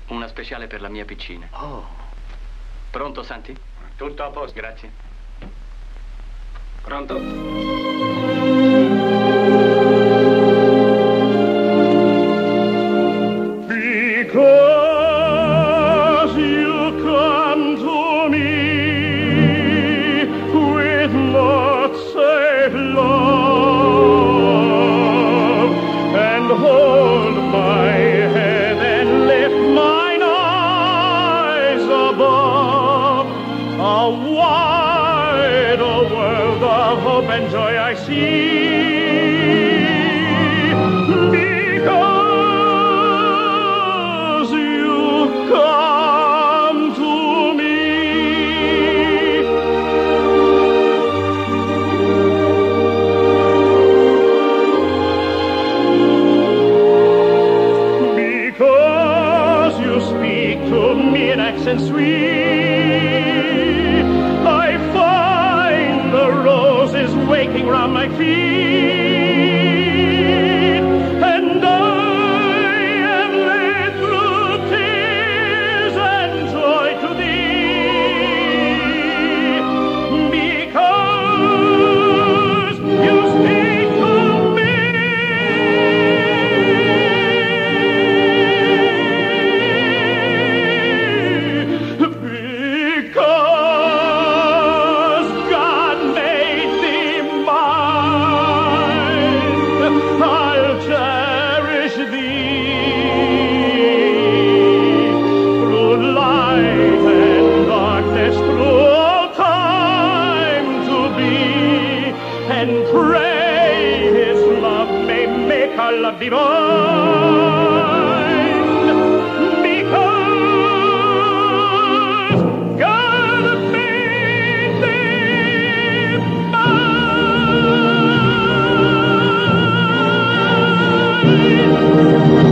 Una speciale per la mia piccina. Oh. Pronto, Santi? Tutto a posto. Grazie. Pronto? Because you come to me with lots of love and hold my head and lift mine eyes above a wide world of hope and joy I see. Come to me. Because you speak to me in accents sweet, I find the roses waking round my feet, and I am led through tears and joy to thee, because you speak to me. Because God made thee mine, I'll cherish thee through light and darkness, through all time to be, and pray His love may make our love divine. Because God made thee mine.